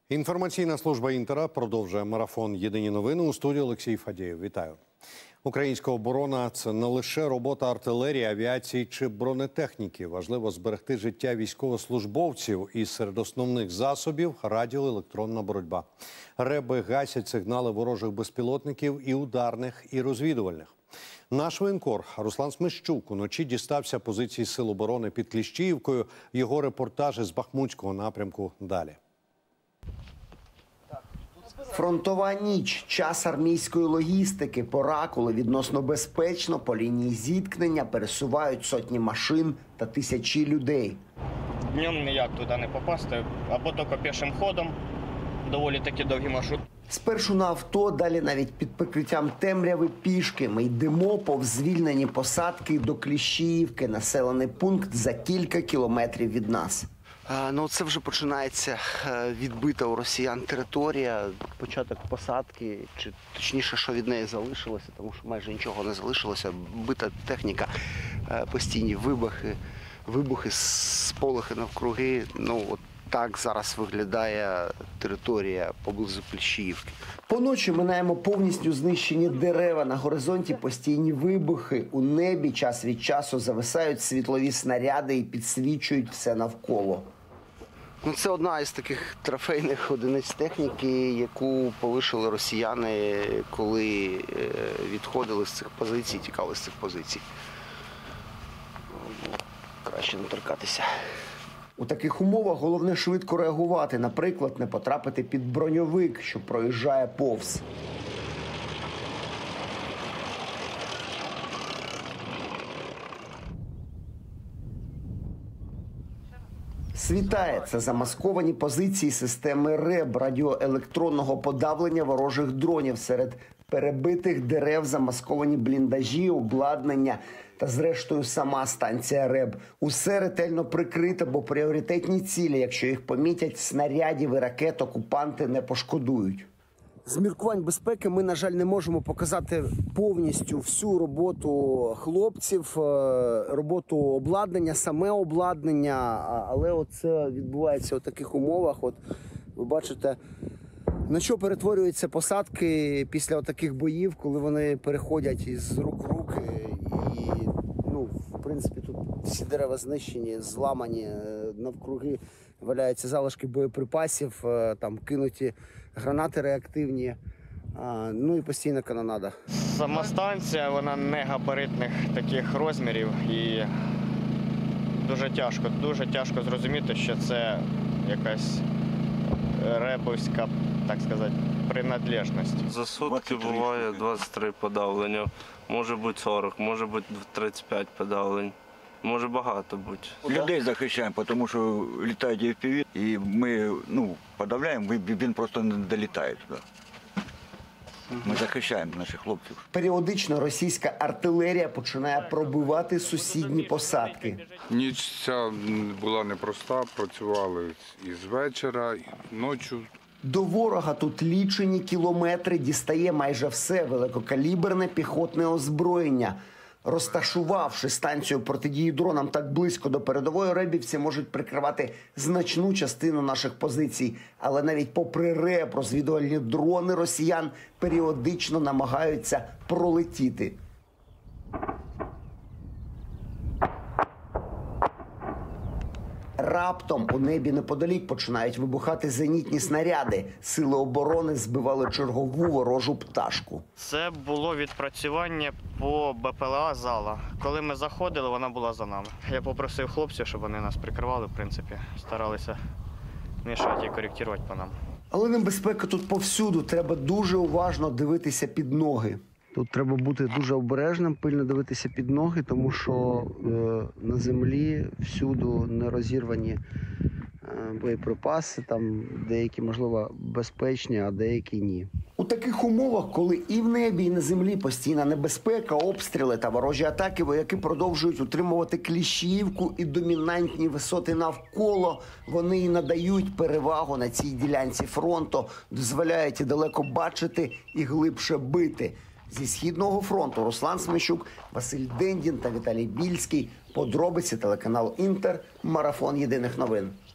Інформаційна служба «Інтера» продовжує марафон «Єдині новини». У студії Олексій Фадєєв. Вітаю. Українська оборона – це не лише робота артилерії, авіації чи бронетехніки. Важливо зберегти життя військовослужбовців, і серед основних засобів – радіоелектронна боротьба. РЕБи гасять сигнали ворожих безпілотників і ударних, і розвідувальних. Наш воєнкор Руслан Смещук уночі дістався позиції Сил оборони під Кліщіївкою. Його репортажі з Бахмутського напрямку далі. Фронтова ніч – час армійської логістики, пора, коли відносно безпечно по лінії зіткнення пересувають сотні машин та тисячі людей. Днем ніяк туди не попасти, або тільки пішим ходом, доволі таки довгі маршрути. Спершу на авто, далі навіть під прикриттям темряви пішки. Ми йдемо повз звільнені посадки до Кліщіївки, населений пункт за кілька кілометрів від нас. Ну, це вже починається відбита у росіян територія, початок посадки, чи точніше, що від неї залишилося, тому що майже нічого не залишилося. Бита техніка, постійні вибухи, сполохи навкруги. Ну, от так зараз виглядає територія поблизу Кліщіївки. Поночі минаємо повністю знищені дерева, на горизонті постійні вибухи, у небі час від часу зависають світлові снаряди і підсвічують все навколо. Ну, це одна із таких трофейних одиниць техніки, яку полишили росіяни, коли відходили з цих позицій, тікали з цих позицій. Краще не торкатися. У таких умовах головне швидко реагувати, наприклад, не потрапити під броньовик, що проїжджає повз. Світає. Це замасковані позиції системи РЕБ, радіоелектронного подавлення ворожих дронів. Серед перебитих дерев замасковані бліндажі, обладнання та, зрештою, сама станція РЕБ. Усе ретельно прикрито, бо пріоритетні цілі, якщо їх помітять, снарядів і ракет окупанти не пошкодують. З міркувань безпеки ми, на жаль, не можемо показати повністю всю роботу хлопців, роботу обладнання, саме обладнання, але це відбувається у таких умовах. От ви бачите, на що перетворюються посадки після таких боїв, коли вони переходять із рук в руки. І, в принципі, тут всі дерева знищені, зламані, навкруги валяються залишки боєприпасів, там кинуті гранати реактивні, ну і постійна канонада. Сама станція, вона не габаритних таких розмірів і дуже тяжко зрозуміти, що це якась ребовська, так сказати, приналежність. За сутки буває 23 подавлення, може бути 40, може бути 35 подавлень. Може багато бути. Людей захищаємо, тому що літають FPV, і ми подавляємо, він просто не долітає туди. Ми захищаємо наших хлопців. Періодично російська артилерія починає пробивати сусідні посадки. Ніч ця була непроста, працювали і з вечора, і ночі. До ворога тут лічені кілометри дістає майже все великокаліберне піхотне озброєння. Розташувавши станцію протидії дронам так близько до передової, ребівці можуть прикривати значну частину наших позицій. Але навіть попри РЕБ, розвідувальні дрони росіян періодично намагаються пролетіти. Раптом у небі неподалік починають вибухати зенітні снаряди. Сили оборони збивали чергову ворожу пташку. Це було відпрацювання по БПЛА зала. Коли ми заходили, вона була за нами. Я попросив хлопців, щоб вони нас прикривали, в принципі. Старалися мішати і коректувати по нам. Але небезпека тут повсюду. Треба дуже уважно дивитися під ноги. Тут треба бути дуже обережним, пильно дивитися під ноги, тому що на землі всюду не розірвані боєприпаси, там деякі, можливо, безпечні, а деякі ні. У таких умовах, коли і в небі, і на землі постійна небезпека, обстріли та ворожі атаки, вояки продовжують утримувати Кліщіївку і домінантні висоти навколо. Вони і надають перевагу на цій ділянці фронту, дозволяють і далеко бачити, і глибше бити. Зі Східного фронту Руслан Смещук, Василь Дендін та Віталій Більський. Подробиці телеканал «Інтер», марафон єдиних новин.